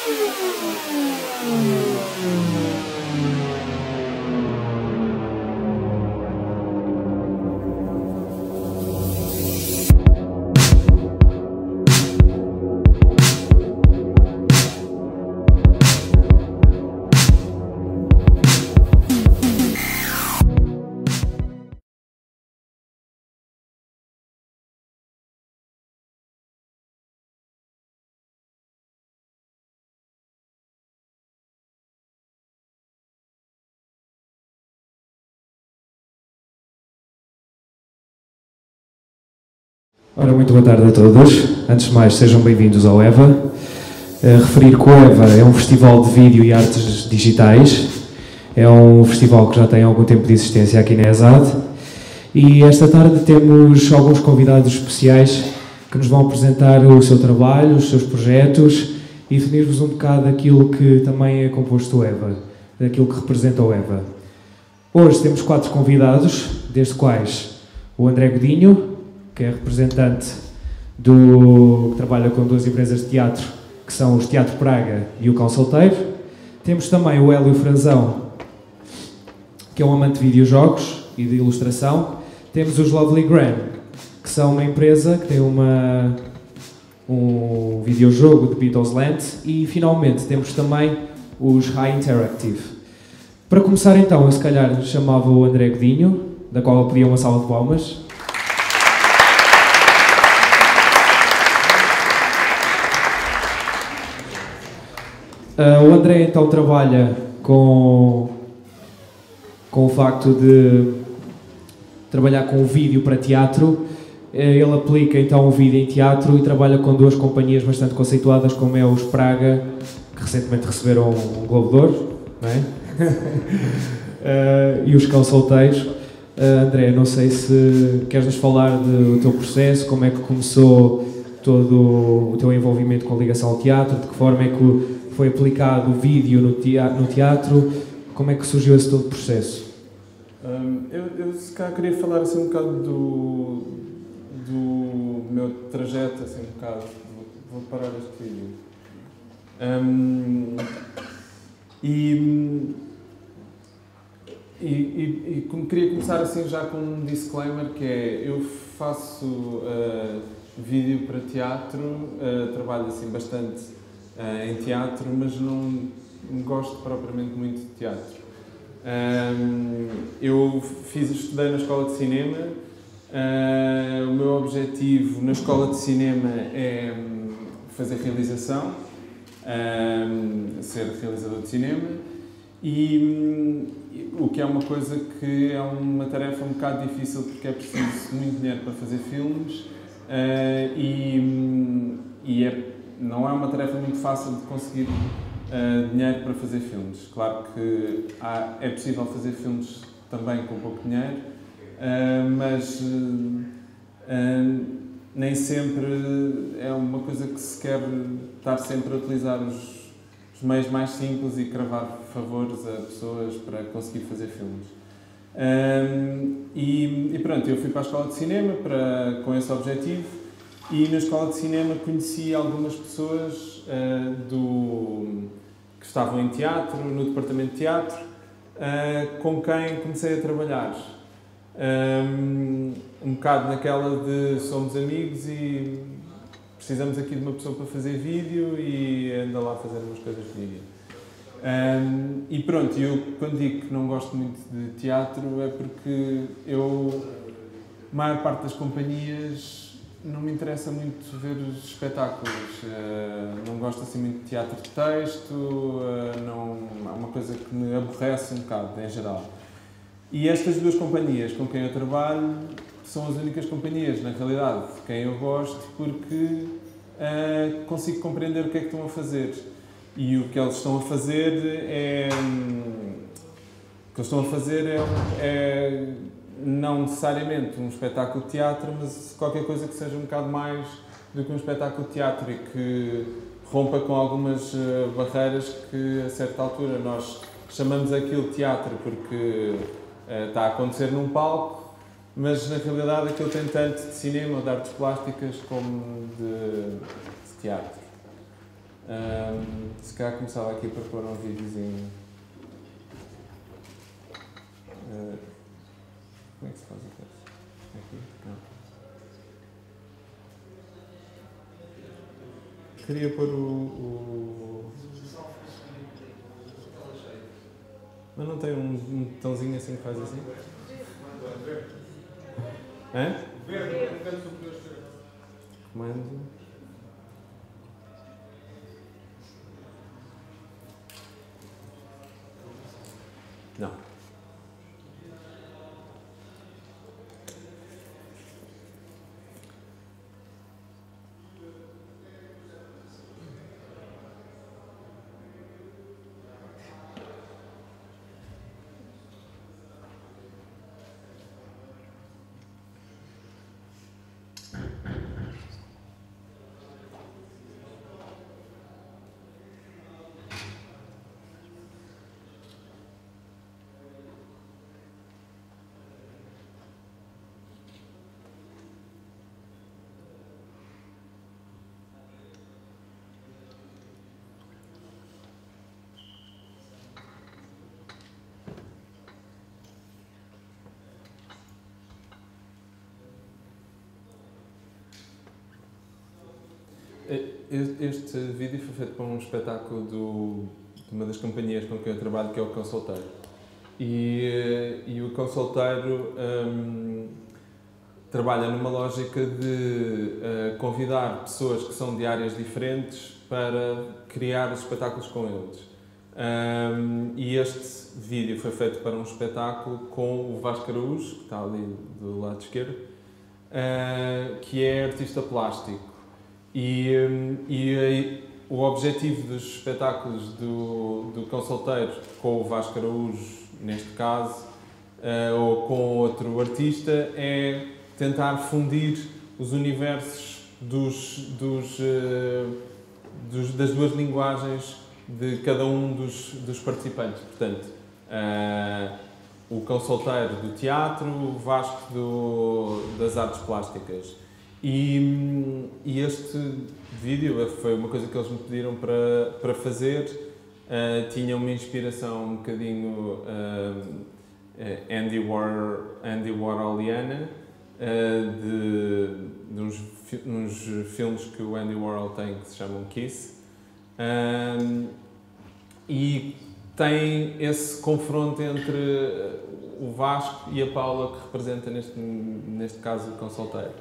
Ora, muito boa tarde a todos. Antes de mais, sejam bem-vindos ao EVA. Referir que o EVA é um festival de vídeo e artes digitais. É um festival que já tem algum tempo de existência aqui na ESAD. E esta tarde temos alguns convidados especiais que nos vão apresentar o seu trabalho, os seus projetos e definir-vos um bocado daquilo que também é composto o EVA, daquilo que representa o EVA. Hoje temos 4 convidados, desde quais o André Godinho, que é representante que trabalha com 2 empresas de teatro, que são os Teatro Praga e o Cão Solteiro. Temos também o Hélio Franzão, que é um amante de videojogos e de ilustração. Temos os Lovely Gram, que são uma empresa que tem um videojogo de Beatles Land. E, finalmente, temos também os High Interactive. Para começar, então, eu se calhar chamava o André Godinho, da qual eu pedia uma salva de palmas. O André então trabalha com o facto de trabalhar com o vídeo para teatro. Ele aplica então o vídeo em teatro e trabalha com 2 companhias bastante conceituadas, como é os Praga, que recentemente receberam um Globo de Ouro, não é? E os Cão Solteiros. André, não sei se queres nos falar do teu processo, como é que começou todo o teu envolvimento com a ligação ao teatro, de que forma é que foi aplicado o vídeo no teatro, como é que surgiu esse todo o processo? Eu se calhar queria falar assim um bocado do meu trajeto, assim um bocado, vou parar este vídeo. Como queria começar assim já com um disclaimer, que é, eu faço vídeo para teatro, trabalho assim bastante em teatro, mas não gosto propriamente muito de teatro. Eu estudei na escola de cinema. O meu objetivo na escola de cinema é fazer realização, ser realizador de cinema, e o que é uma coisa que é uma tarefa um bocado difícil, porque é preciso muito dinheiro para fazer filmes, não é uma tarefa muito fácil de conseguir dinheiro para fazer filmes. Claro que é possível fazer filmes também com pouco dinheiro, mas nem sempre é uma coisa que se quer estar sempre a utilizar os meios mais simples e cravar favores a pessoas para conseguir fazer filmes. Pronto, eu fui para a escola de cinema com esse objetivo. E na escola de cinema conheci algumas pessoas que estavam em teatro, no departamento de teatro, com quem comecei a trabalhar. Um bocado naquela de somos amigos e precisamos aqui de uma pessoa para fazer vídeo e anda lá a fazer umas coisas de vídeo. E pronto, eu quando digo que não gosto muito de teatro é porque a maior parte das companhias não me interessa muito ver os espetáculos, não gosto assim muito de teatro de texto, é uma coisa que me aborrece um bocado, em geral. E estas 2 companhias com quem eu trabalho são as únicas companhias, na realidade, de quem eu gosto, porque consigo compreender o que é que estão a fazer. E o que eles estão a fazer é não necessariamente um espetáculo de teatro, mas qualquer coisa que seja um bocado mais do que um espetáculo de teatro e que rompa com algumas barreiras que, a certa altura, nós chamamos aquilo de teatro porque está a acontecer num palco, mas, na realidade, aquilo tem tanto de cinema ou de artes plásticas como de teatro. Se calhar começava aqui para pôr um videozinho. Como é que se faz o texto? Aqui? Não. Queria pôr o... Mas não tem um botãozinho assim que faz assim? Hã? Comando. Não. Este vídeo foi feito para um espetáculo de uma das companhias com quem eu trabalho, que é o Consulteiro. E o Consulteiro trabalha numa lógica de convidar pessoas que são de áreas diferentes para criar os espetáculos com eles. E este vídeo foi feito para um espetáculo com o Vasco Araújo, que está ali do lado esquerdo, que é artista plástico. E o objetivo dos espetáculos do Consulteiro com o Vasco Araújo, neste caso, ou com outro artista, é tentar fundir os universos das duas linguagens de cada um dos participantes. Portanto, o Consulteiro do teatro, o Vasco das artes plásticas. E este vídeo foi uma coisa que eles me pediram para fazer. Tinha uma inspiração um bocadinho Andy Warholiana, de uns filmes que o Andy Warhol tem que se chamam Kiss. E tem esse confronto entre o Vasco e a Paula, que representa neste caso o Consulteiro.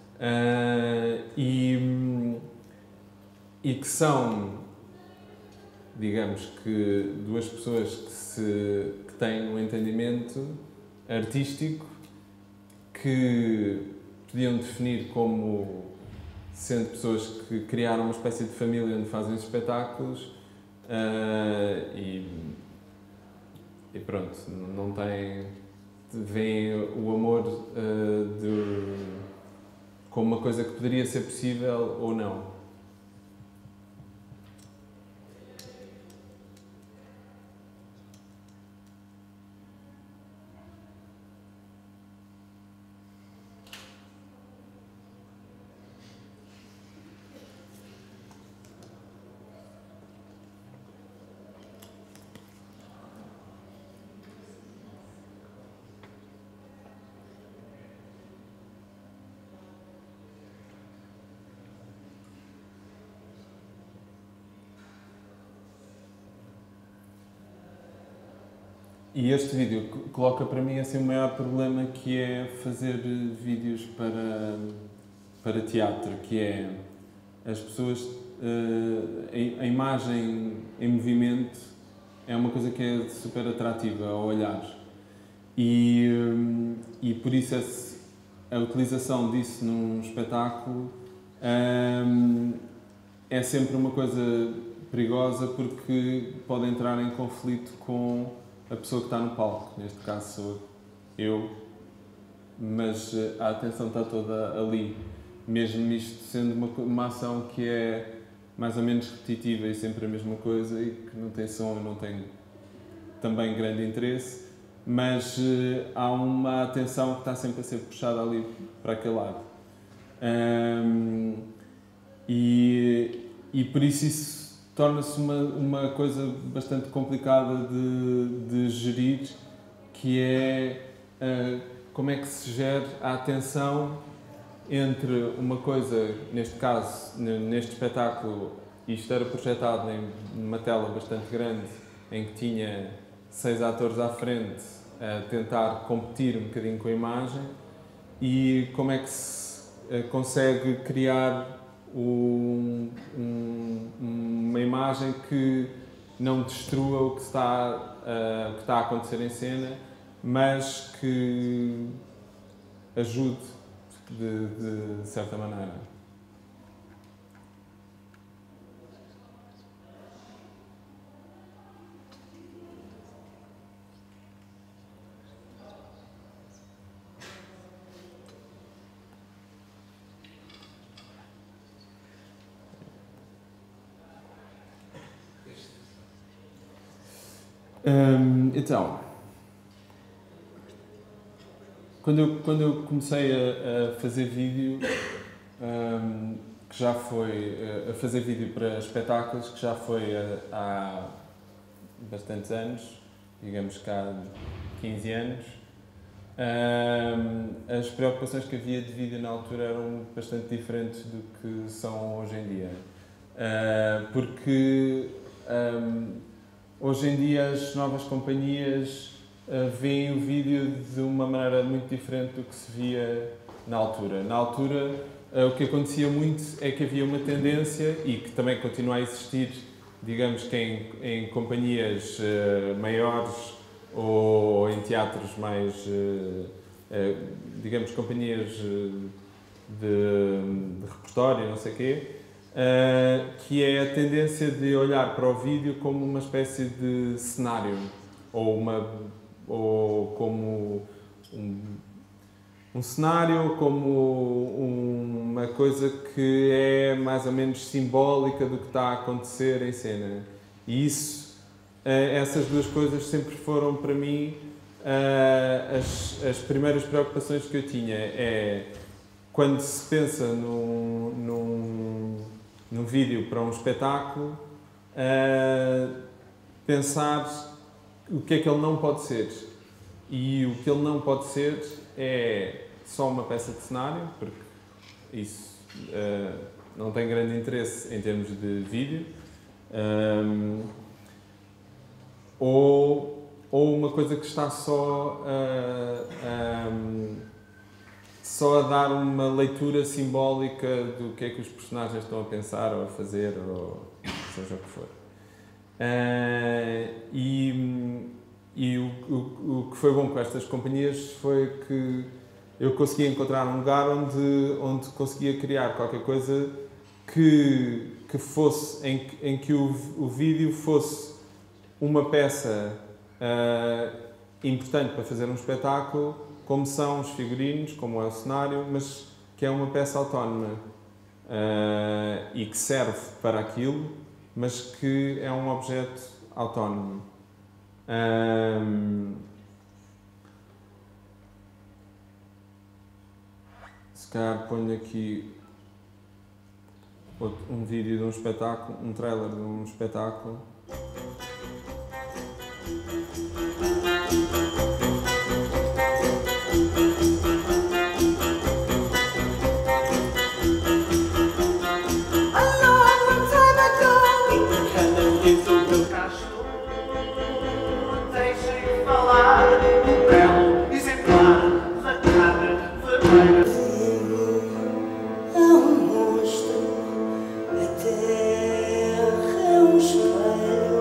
E que são, digamos que, duas pessoas que têm um entendimento artístico que podiam definir como sendo pessoas que criaram uma espécie de família onde fazem os espetáculos, e pronto, não têm, veem o amor como uma coisa que poderia ser possível ou não. E este vídeo coloca para mim assim o maior problema, que é fazer vídeos para teatro, que é as pessoas, a imagem em movimento é uma coisa que é super atrativa ao olhar. E por isso a utilização disso num espetáculo é sempre uma coisa perigosa, porque pode entrar em conflito com a pessoa que está no palco, neste caso sou eu, mas a atenção está toda ali, mesmo isto sendo uma ação que é mais ou menos repetitiva e sempre a mesma coisa e que não tem som e não tem também grande interesse, mas há uma atenção que está sempre a ser puxada ali para aquele lado. E por isso torna-se uma coisa bastante complicada de gerir, que é como é que se gera a atenção entre uma coisa, neste caso, neste espetáculo, isto era projetado numa tela bastante grande, em que tinha 6 atores à frente a tentar competir um bocadinho com a imagem, e como é que se consegue criar uma imagem que não destrua o que está a acontecer em cena, mas que ajude de certa maneira. Então, quando eu comecei a fazer vídeo, que já foi a fazer vídeo para espetáculos, que já foi há bastantes anos, digamos que há 15 anos, as preocupações que havia de vídeo na altura eram bastante diferentes do que são hoje em dia. Porque hoje em dia as novas companhias veem o vídeo de uma maneira muito diferente do que se via na altura. Na altura, o que acontecia muito é que havia uma tendência, e que também continua a existir, digamos que em companhias maiores ou em teatros mais, digamos, companhias de repertório, não sei o quê, que é a tendência de olhar para o vídeo como uma espécie de cenário, ou como um cenário, como uma coisa que é mais ou menos simbólica do que está a acontecer em cena. E isso, essas duas coisas sempre foram para mim as primeiras preocupações que eu tinha. É quando se pensa num vídeo para um espetáculo, pensar o que é que ele não pode ser. E o que ele não pode ser é só uma peça de cenário, porque isso não tem grande interesse em termos de vídeo, ou uma coisa que está só a dar uma leitura simbólica do que é que os personagens estão a pensar ou a fazer, ou seja o que for. E o que foi bom com estas companhias foi que eu consegui encontrar um lugar onde conseguia criar qualquer coisa que fosse, em que o vídeo fosse uma peça importante para fazer um espetáculo, como são os figurinos, como é o cenário, mas que é uma peça autónoma e que serve para aquilo, mas que é um objeto autónomo. Se calhar ponho aqui um vídeo de um espetáculo, um trailer de um espetáculo. É um monstro, a terra é um espelho.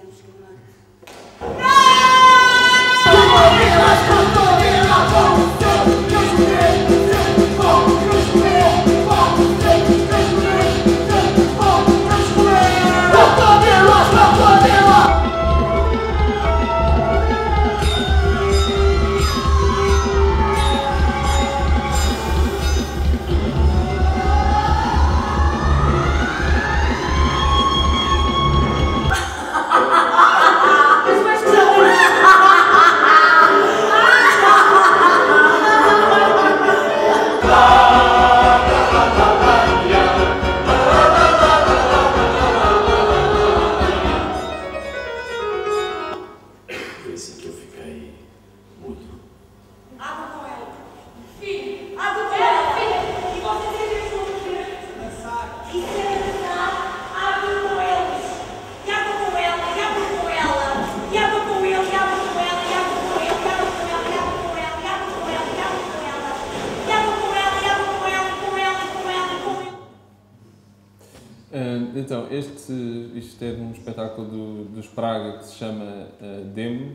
Então, isto é de um espetáculo dos Praga que se chama Demo.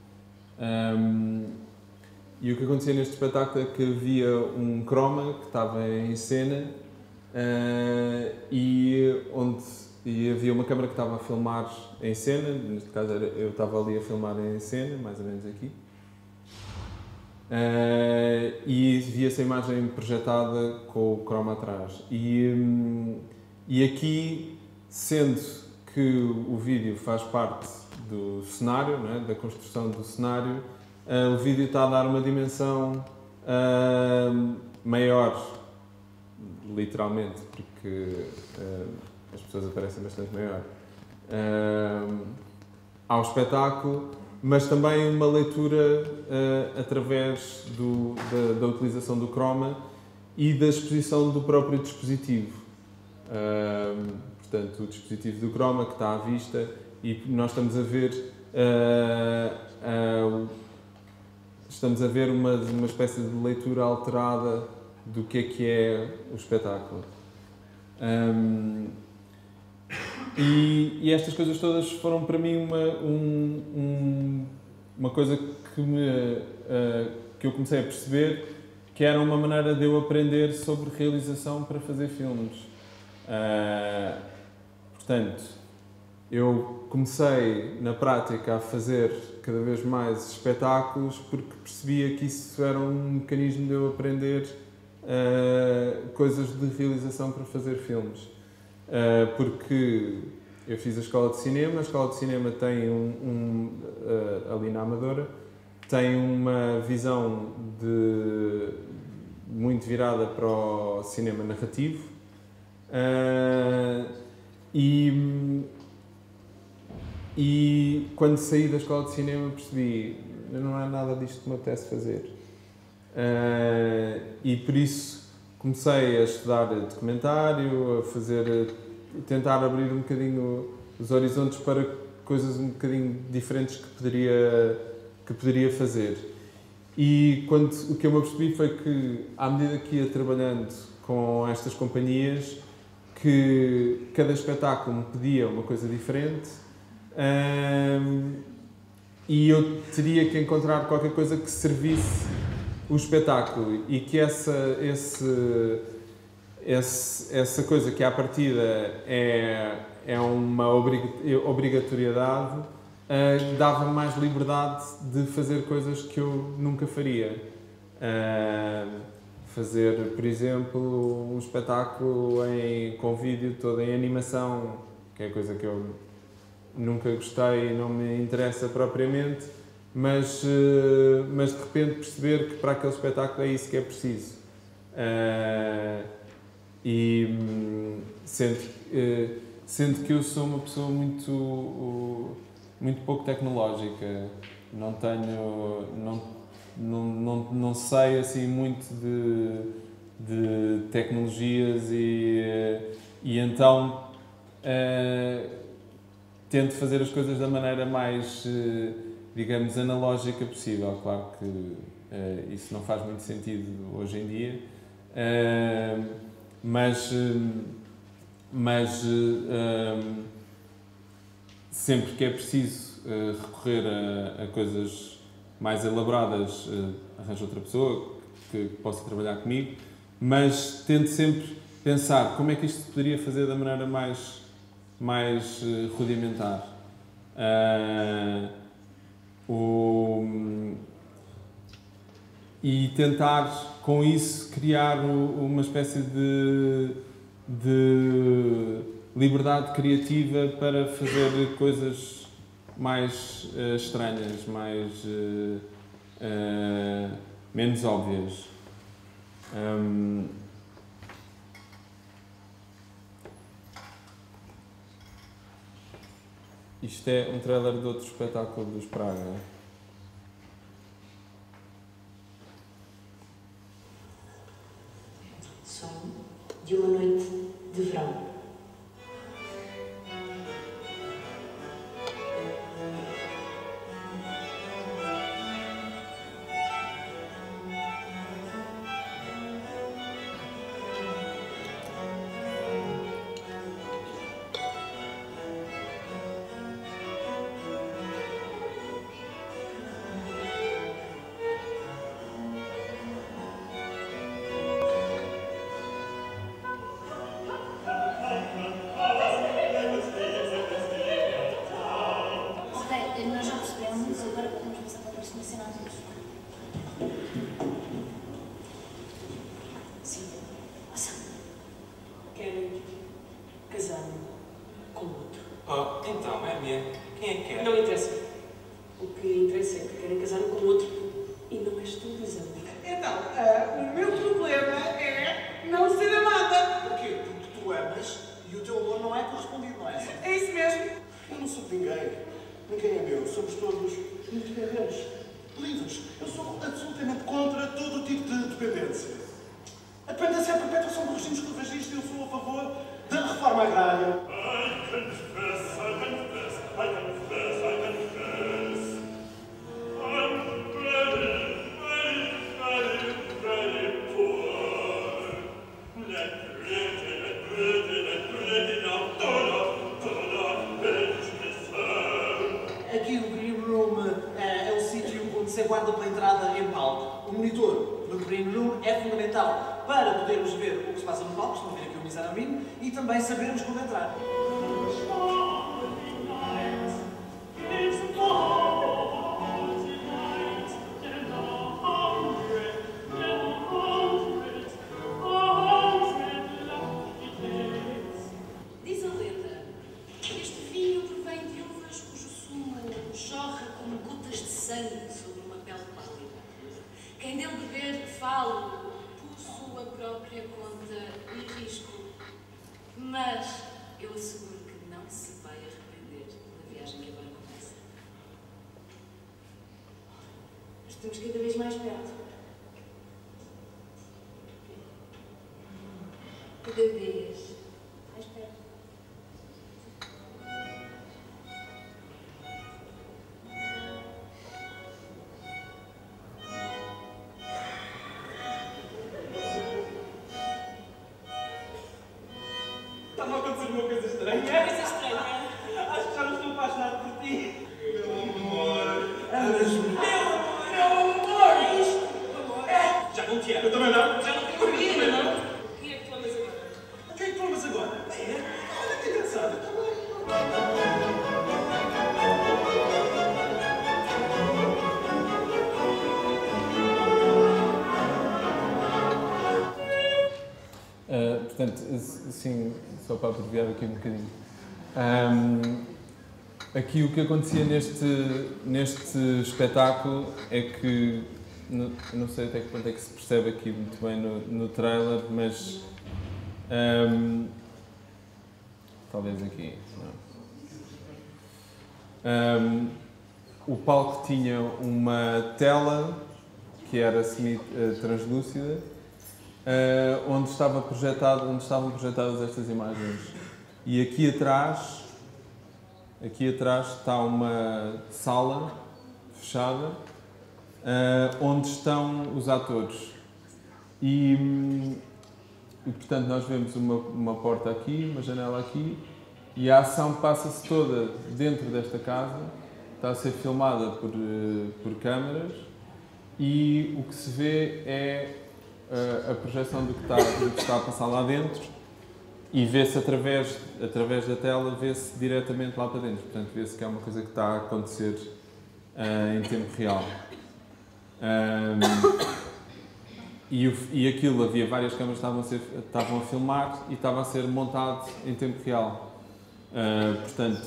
E o que acontecia neste espetáculo é que havia um croma que estava em cena e havia uma câmara que estava a filmar em cena, neste caso eu estava ali a filmar em cena, mais ou menos aqui. E via-se a imagem projetada com o croma atrás. E aqui, sendo que o vídeo faz parte do cenário, não é? Da construção do cenário, o vídeo está a dar uma dimensão maior, literalmente, porque as pessoas aparecem bastante maior, ao espetáculo, mas também uma leitura através da utilização do croma e da exposição do próprio dispositivo. Portanto, o dispositivo do croma que está à vista e nós estamos a ver uma espécie de leitura alterada do que é o espetáculo. E estas coisas todas foram para mim uma coisa que eu comecei a perceber que era uma maneira de eu aprender sobre realização para fazer filmes. Portanto, eu comecei na prática a fazer cada vez mais espetáculos porque percebia que isso era um mecanismo de eu aprender coisas de realização para fazer filmes. Porque eu fiz a escola de cinema tem ali na Amadora, tem uma visão muito virada para o cinema narrativo. E quando saí da escola de cinema percebi não é nada disto que me apetece fazer. E por isso comecei a estudar documentário, a tentar abrir um bocadinho os horizontes para coisas um bocadinho diferentes que poderia fazer. E o que eu me apercebi foi que, à medida que ia trabalhando com estas companhias, que cada espetáculo me pedia uma coisa diferente e eu teria que encontrar qualquer coisa que servisse o espetáculo e que essa coisa que à partida é uma obrigatoriedade dava mais liberdade de fazer coisas que eu nunca faria. Fazer, por exemplo, um espetáculo com vídeo todo em animação, que é coisa que eu nunca gostei e não me interessa propriamente, mas de repente perceber que para aquele espetáculo é isso que é preciso. Sendo que eu sou uma pessoa muito pouco tecnológica, não sei assim muito de tecnologias e então tento fazer as coisas da maneira mais, digamos, analógica possível. Claro que isso não faz muito sentido hoje em dia, sempre que é preciso recorrer a coisas mais elaboradas, arranjo outra pessoa que possa trabalhar comigo, mas tento sempre pensar como é que isto se poderia fazer da maneira mais rudimentar. E tentar, com isso, criar uma espécie de liberdade criativa para fazer coisas mais estranhas, menos óbvias. Isto é um trailer de outro espetáculo dos Praga. Som de uma noite de verão. Nós já percebemos, agora podemos começar para os mencionados. Sim. Ouçam. Querem casar com o outro. Oh, então, é minha. Quem é que quer? Não interessa. O que interessa é que querem casar com o outro e não és tu, Lisandro. Então, o meu problema é não ser amada. Porquê? Porque tu amas e o teu amor não é correspondido, não é? É isso mesmo. Eu não sou de ninguém. Ninguém é meu. Somos todos independentes. Livres. Eu sou absolutamente contra todo o tipo de dependência. A dependência é a perpetuação do regime escravagista e eu sou a favor da reforma agrária. Aqui o Green Room é o sítio onde se aguarda pela entrada em palco. O monitor no Green Room é fundamental para podermos ver o que se passa no palco, estão a ver aqui o Misaramino, e também sabermos quando entrar. Diz a lenda, este vinho provém de uvas cujo sumo jorra como gotas de sangue sobre uma pele pálida. Quem dele beber, falo, por sua própria conta e risco. Mas eu asseguro que não se vai arrepender da viagem que agora começa. Estamos cada vez mais perto. Cada vez mais perto. Está-me a acontecer uma coisa estranha. Coisa estranha. Acho que já não estou apaixonado por ti. Meu amor. Amas-me. Meu amor, é isto. Amor. Já não te amo. Eu também não. Já não te Eu também não. Quem é que tu amas agora? Quem é que tu amas agora? É? Olha que engraçado. Eu também. Portanto, assim, só para abreviar aqui um bocadinho. Aqui o que acontecia neste espetáculo é que, não sei até que ponto é que se percebe aqui muito bem no trailer, mas talvez aqui, não. O palco tinha uma tela que era semi-translúcida, onde estavam projetadas estas imagens. E aqui atrás está uma sala fechada, onde estão os atores. E portanto nós vemos uma porta aqui, uma janela aqui, E a ação passa-se toda dentro desta casa, está a ser filmada por câmaras e o que se vê é a projeção do que está a passar lá dentro e vê-se através da tela, vê-se diretamente lá para dentro. Portanto, vê-se que é uma coisa que está a acontecer em tempo real. E aquilo, havia várias câmaras que estavam a filmar e estava a ser montado em tempo real. Portanto,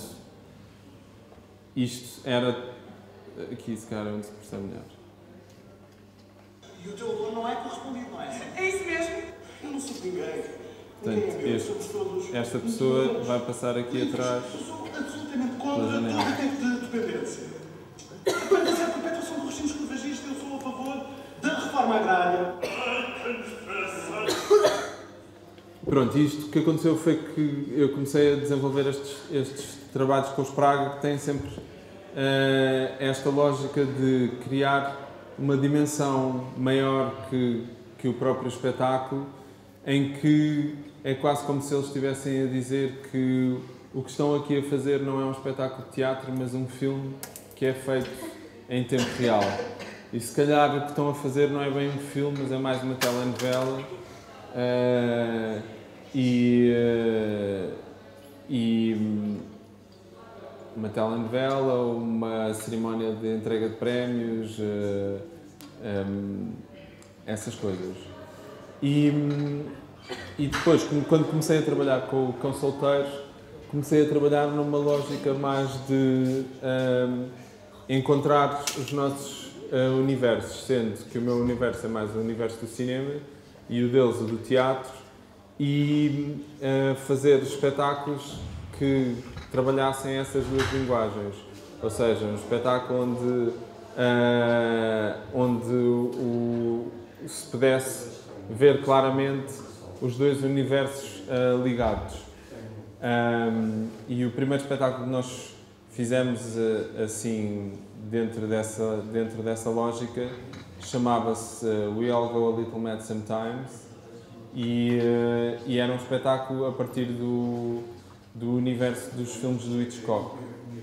isto era... Aqui, se calhar, é onde se percebe melhor. E o teu aluno não é correspondido, não é? É isso mesmo. Eu não sou de ninguém. Portanto, esta pessoa vai passar aqui atrás. Eu sou absolutamente contra todo tipo de dependência. Quando a perpetuação do regime escravagista, eu sou a favor da reforma agrária. Pronto, isto que aconteceu foi que eu comecei a desenvolver estes trabalhos com os Praga, que têm sempre esta lógica de criar uma dimensão maior que o próprio espetáculo, em que é quase como se eles estivessem a dizer que o que estão aqui a fazer não é um espetáculo de teatro, mas um filme que é feito em tempo real. E se calhar o que estão a fazer não é bem um filme, mas é mais uma telenovela. Uma telenovela, uma cerimónia de entrega de prémios, essas coisas. E depois, quando comecei a trabalhar com o Cão Solteiro, comecei a trabalhar numa lógica mais de encontrar os nossos universos, sendo que o meu universo é mais o universo do cinema e o deles o do teatro, e fazer espetáculos que trabalhassem essas duas linguagens. Ou seja, um espetáculo onde se pudesse ver claramente os dois universos ligados. E o primeiro espetáculo que nós fizemos assim, dentro dessa lógica, chamava-se We All Go a Little Mad Sometimes, e era um espetáculo a partir do universo dos filmes do Hitchcock.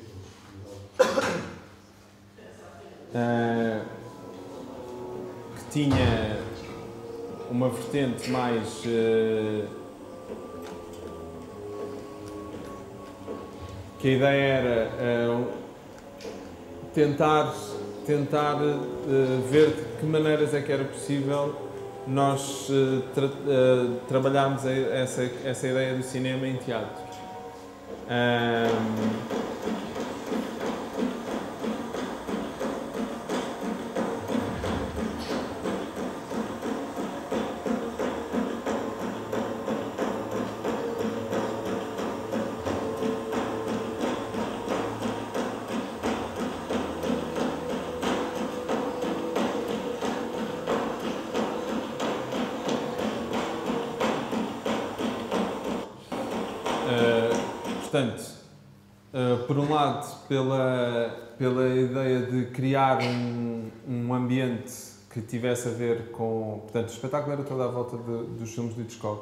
Que tinha uma vertente mais que a ideia era tentar ver de que maneiras é que era possível nós trabalharmos essa ideia do cinema em teatro. Portanto, por um lado, pela ideia de criar um ambiente que tivesse a ver com... Portanto, o espetáculo era todo à volta dos filmes de Hitchcock.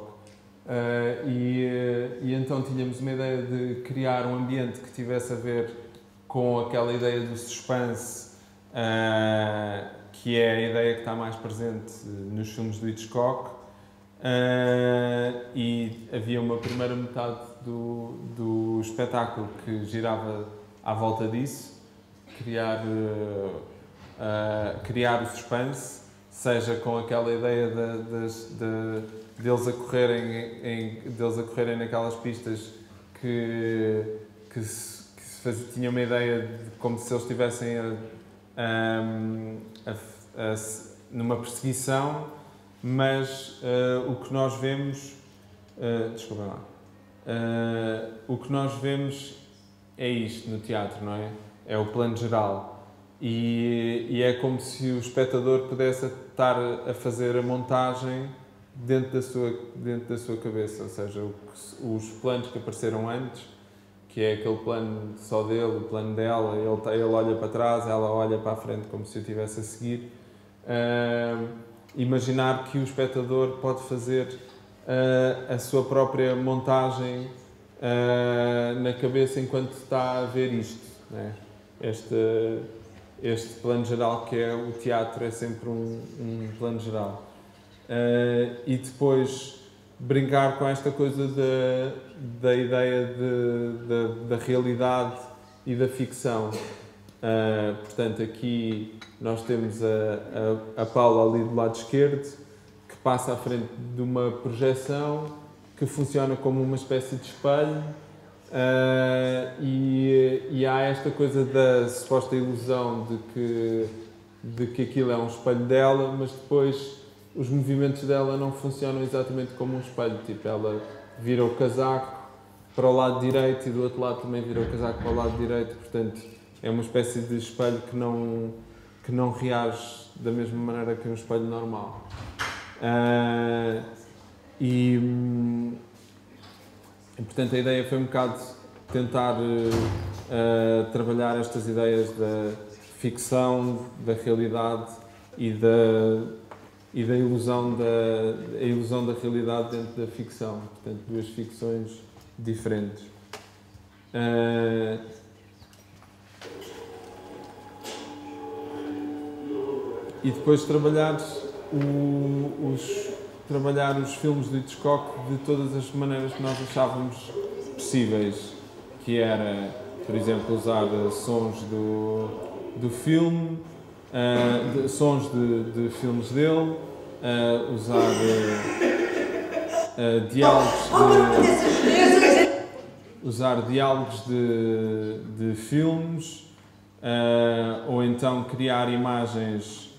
E então tínhamos uma ideia de criar um ambiente que tivesse a ver com aquela ideia do suspense, que é a ideia que está mais presente nos filmes do Hitchcock. E havia uma primeira metade do espetáculo que girava à volta disso, criar o suspense, seja com aquela ideia deles a correrem naquelas pistas que tinham uma ideia de como se eles estivessem numa perseguição, mas o que nós vemos... desculpem lá. O que nós vemos é isto no teatro, não é? É o plano geral. E é como se o espectador pudesse estar a fazer a montagem dentro da sua cabeça. Ou seja, os planos que apareceram antes, que é aquele plano só dele, o plano dela, ele olha para trás, ela olha para a frente como se eu estivesse a seguir. Imaginar que o espectador pode fazer a sua própria montagem na cabeça enquanto está a ver isto, né? Este plano geral que é o teatro, é sempre um plano geral. E depois brincar com esta coisa da ideia da realidade e da ficção. Portanto, aqui nós temos a Paula ali do lado esquerdo, que passa à frente de uma projeção que funciona como uma espécie de espelho, e há esta coisa da suposta ilusão de que aquilo é um espelho dela, mas depois os movimentos dela não funcionam exatamente como um espelho. Tipo, ela vira o casaco para o lado direito e do outro lado também vira o casaco para o lado direito, portanto é uma espécie de espelho que não reage da mesma maneira que um espelho normal. E portanto a ideia foi um bocado tentar trabalhar estas ideias da ficção, da realidade e da ilusão da realidade dentro da ficção. Portanto, duas ficções diferentes. E depois trabalhar os filmes de Hitchcock de todas as maneiras que nós achávamos possíveis, que era, por exemplo, usar sons do filme, sons de filmes dele, usar diálogos de filmes, ou então criar imagens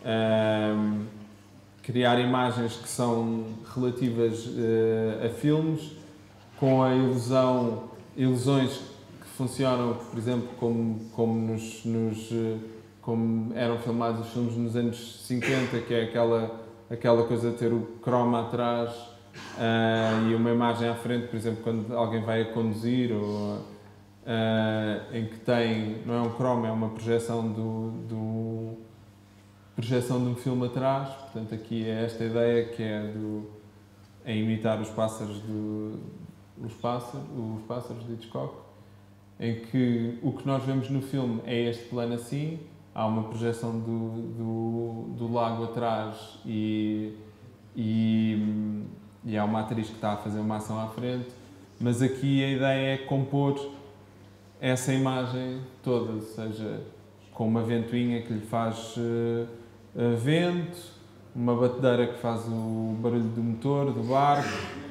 que são relativas a filmes, com a ilusões que funcionam, por exemplo, como eram filmados os filmes nos anos 50, que é aquela coisa de ter o croma atrás e uma imagem à frente, por exemplo, quando alguém vai a conduzir, ou em que não é um croma, é uma projeção projeção de um filme atrás. Portanto, aqui é esta ideia que é imitar os pássaros os pássaros de Hitchcock, em que o que nós vemos no filme é este plano assim, há uma projeção do lago atrás e há uma atriz que está a fazer uma ação à frente, mas aqui a ideia é compor essa imagem toda, ou seja, com uma ventoinha que lhe faz vento, uma batedeira que faz o barulho do motor, do barco,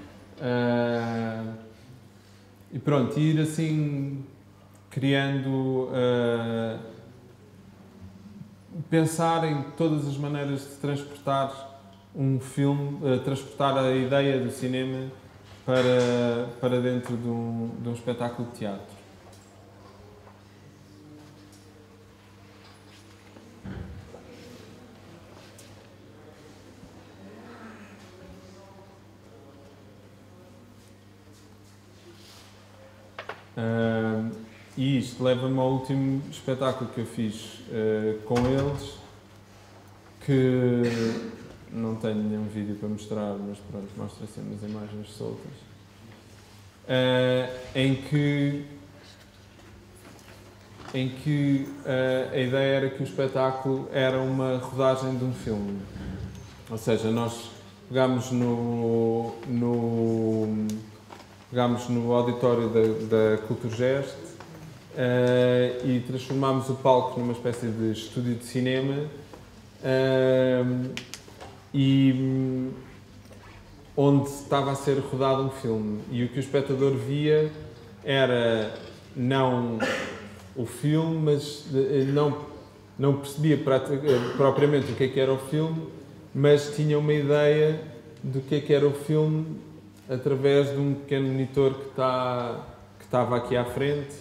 e pronto, ir assim criando, pensar em todas as maneiras de transportar um filme, transportar a ideia do cinema para dentro de um espetáculo de teatro. E isto leva-me ao último espetáculo que eu fiz com eles, que não tenho nenhum vídeo para mostrar, mas pronto, mostra assim umas imagens soltas, em que a ideia era que o espetáculo era uma rodagem de um filme. Ou seja, nós pegámos no auditório da Culturgest e transformámos o palco numa espécie de estúdio de cinema, e onde estava a ser rodado um filme, e o que o espectador via era não o filme, mas não percebia propriamente o que era o filme, mas tinha uma ideia do que era o filme através de um pequeno monitor que estava aqui à frente,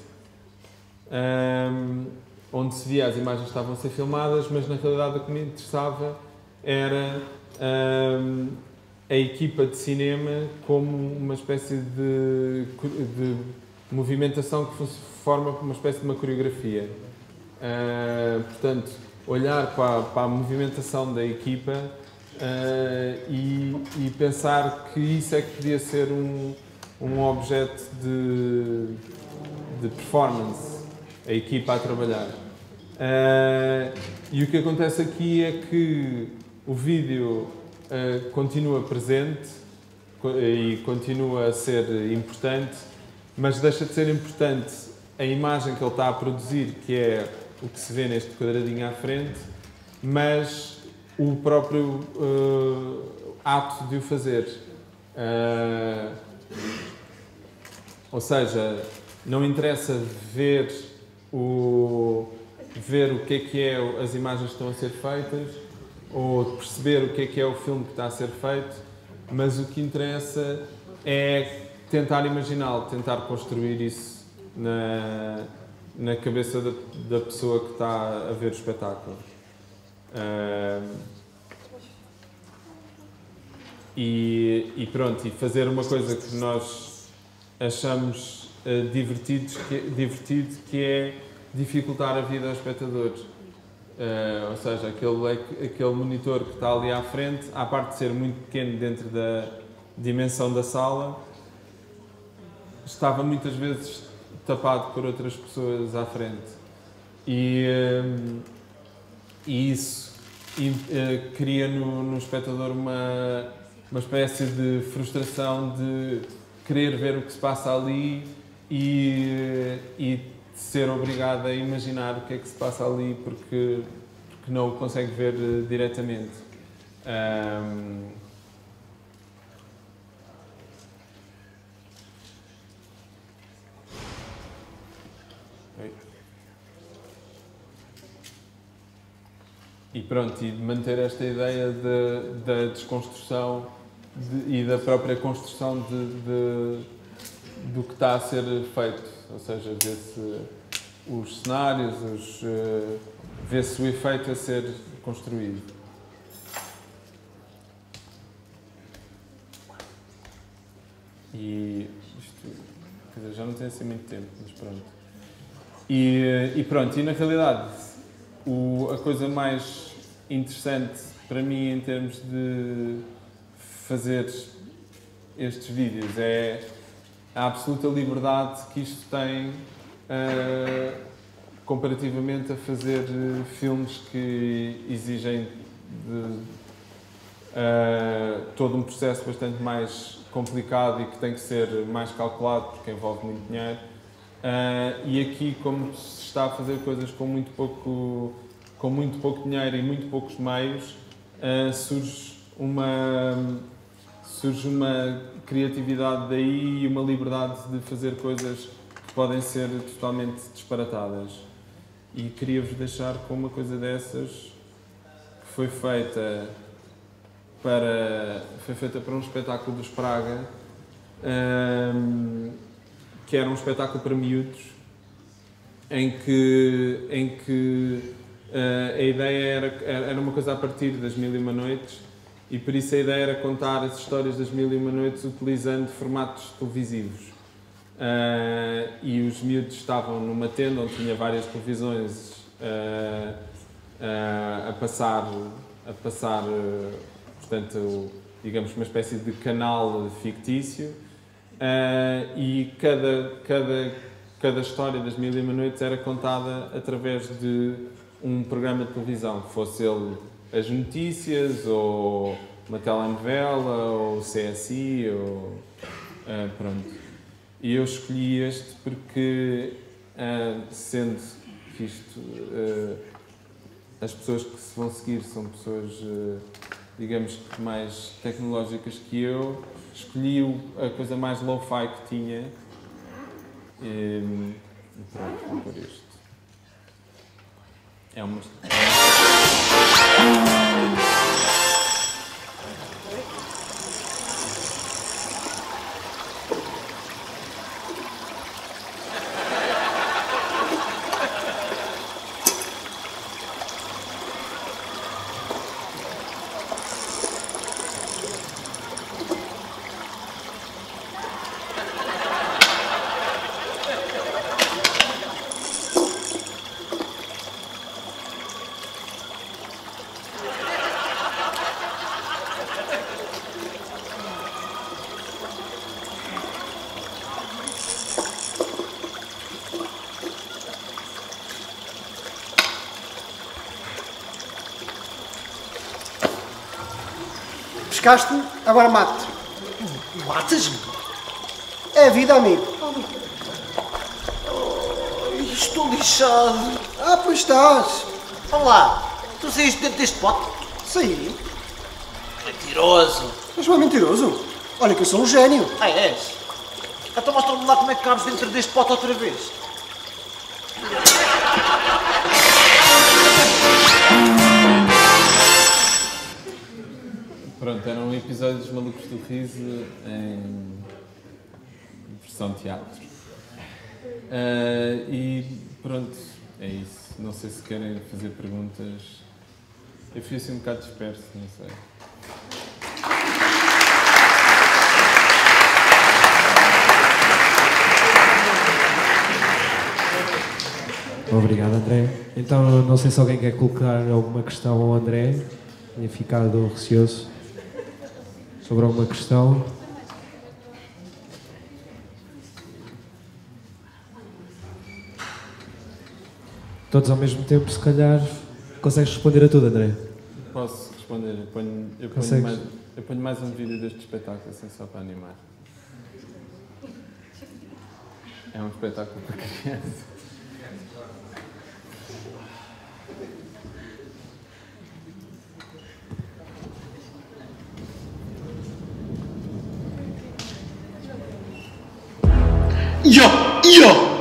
onde se via as imagens que estavam a ser filmadas, mas na realidade o que me interessava era a equipa de cinema como uma espécie de movimentação que forma uma espécie de uma coreografia. Portanto, olhar para a movimentação da equipa e pensar que isso é que podia ser um objeto de performance, a equipa a trabalhar. E o que acontece aqui é que o vídeo continua presente e continua a ser importante, mas deixa de ser importante a imagem que ele está a produzir, que é o que se vê neste quadradinho à frente, mas o próprio ato de o fazer. Ou seja, não interessa ver o que é as imagens que estão a ser feitas ou perceber o que é o filme que está a ser feito, mas o que interessa é tentar imaginá-lo, tentar construir isso na cabeça da pessoa que está a ver o espetáculo. E pronto, e fazer uma coisa que nós achamos divertido, que é dificultar a vida aos espectadores. Ou seja, aquele monitor que está ali à frente, à parte de ser muito pequeno dentro da dimensão da sala, estava muitas vezes tapado por outras pessoas à frente. E isso cria no espectador uma espécie de frustração de querer ver o que se passa ali e ser obrigado a imaginar o que é que se passa ali porque não o consegue ver diretamente. E pronto, e manter esta ideia da desconstrução e da própria construção do que está a ser feito. Ou seja, vê-se os cenários, vê-se o efeito a ser construído. E isto, quer dizer, já não tem assim muito tempo, mas pronto. E pronto, e na realidade, a coisa mais interessante para mim em termos de fazer estes vídeos é a absoluta liberdade que isto tem comparativamente a fazer filmes que exigem todo um processo bastante mais complicado e que tem que ser mais calculado porque envolve muito dinheiro. E aqui, como se está a fazer coisas com muito pouco dinheiro e muito poucos meios, surge uma criatividade daí e uma liberdade de fazer coisas que podem ser totalmente disparatadas. E queria-vos deixar com uma coisa dessas que foi feita para um espetáculo dos Praga, que era um espetáculo para miúdos, em que a ideia era uma coisa a partir das Mil e Uma Noites, e por isso a ideia era contar as histórias das Mil e Uma Noites utilizando formatos televisivos. E os miúdos estavam numa tenda onde tinha várias televisões a passar, portanto, digamos, uma espécie de canal fictício, e cada história das Mil e Uma Noites era contada através de um programa de televisão, fosse ele as notícias, ou uma telenovela, ou CSI, ou pronto. E eu escolhi este porque, sendo que isto, as pessoas que se vão seguir são pessoas, digamos, mais tecnológicas que eu, escolhi a coisa mais lo-fi que tinha, e pronto, vou pôr isto. É uma... Pescaste-me, agora mato-te. Matas-me? É a vida, amigo. Estou lixado. Ah, pois estás. Olha lá, tu saíste dentro deste pote? Saí. Mentiroso. Mas não é mentiroso. Olha que eu sou um gênio. Ah, és? Então mostra-me lá como é que cabes dentro deste pote outra vez. Pronto, era um episódio dos Malucos do Riso em versão teatro. E pronto, é isso. Não sei se querem fazer perguntas. Eu fui assim um bocado disperso, não sei. Obrigado, André. Então, não sei se alguém quer colocar alguma questão ao André. Tinha ficado receoso sobre alguma questão. Todos ao mesmo tempo, se calhar, consegues responder a tudo, André? Posso responder? Eu ponho mais um vídeo deste espetáculo, assim, só para animar. É um espetáculo para criança. Yo!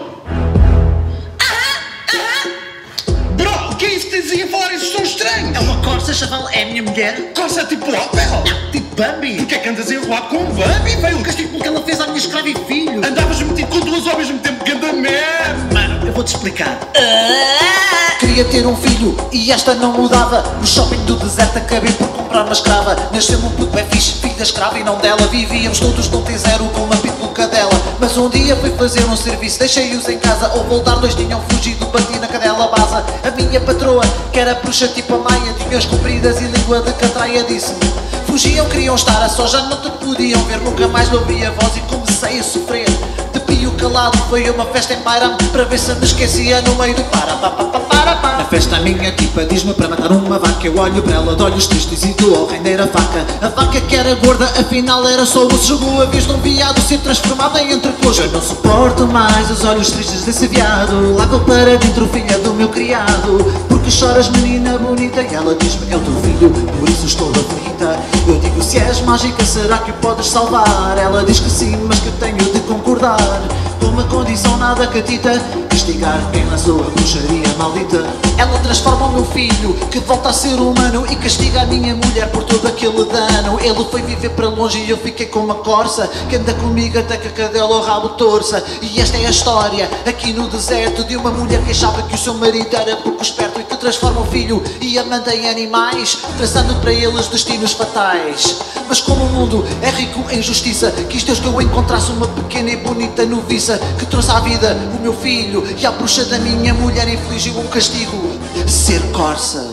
Bro, o que é isso que tens aí a falar? Isso são estranhos! É uma corça, chaval, é a minha mulher. Corça tipo Opel? Não, tipo Bambi. Porquê é que andas enrolado com um Bambi, velho? O castigo que ela fez à minha escrava e filho. Andavas metido com duas ao mesmo tempo, ganda merda! Mano, eu vou-te explicar. Queria ter um filho e esta não mudava. No shopping do deserto acabei por comprar uma escrava. Nasceu-me um puto bem fixe, filho da escrava e não dela. Vivíamos todos num T0 com uma pitbull cadela. Mas um dia fui fazer um serviço, deixei-os em casa. Ao voltar dois tinham fugido, bati na cadela basa. A minha patroa, que era bruxa tipo a Maia, tinhas compridas e língua de catraia, disse-me: fugiam, queriam estar a só, já não te podiam ver. Nunca mais ouvi a voz e comecei a sofrer. De pio calado, foi uma festa em Bayram, para ver se me esquecia no meio do para. Na festa a minha tipa diz-me para matar uma vaca. Eu olho para ela de olhos tristes e dou ao render a faca. A vaca que era gorda, afinal era só osso. Jogou a vez de um viado ser transformado em entrecosto. Eu não suporto mais os olhos tristes desse viado. Lavo para dentro, filha do meu criado. Porque choras, menina bonita? E ela diz-me: é o teu filho, por isso estou aflita. Eu digo: se és mágica, será que o podes salvar? Ela diz que sim, mas que tenho de concordar. Com uma condição nada catita: castigar quem lançou a bruxaria maldita. Ela transforma o meu filho, que volta a ser humano, e castiga a minha mulher por todo aquele dano. Ele foi viver para longe e eu fiquei com uma corça, que anda comigo até que a cadela o rabo torça. E esta é a história, aqui no deserto, de uma mulher que achava que o seu marido era pouco esperto e que transforma o filho e a manda em animais, traçando para eles destinos fatais. Mas como o mundo é rico em justiça, quis Deus que eu encontrasse uma pequena e bonita noviça, que trouxe à vida o meu filho, e à bruxa da minha mulher infligiu um castigo: ser corça.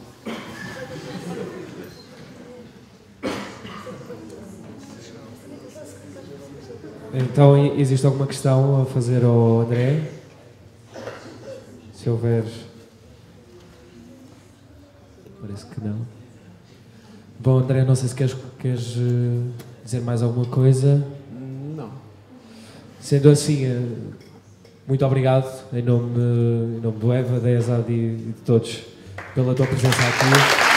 Então, existe alguma questão a fazer ao André? Se houver... Parece que não. Bom, André, não sei se queres dizer mais alguma coisa. Não. Sendo assim, muito obrigado em nome do Eva, da ESAD e de todos pela tua presença aqui.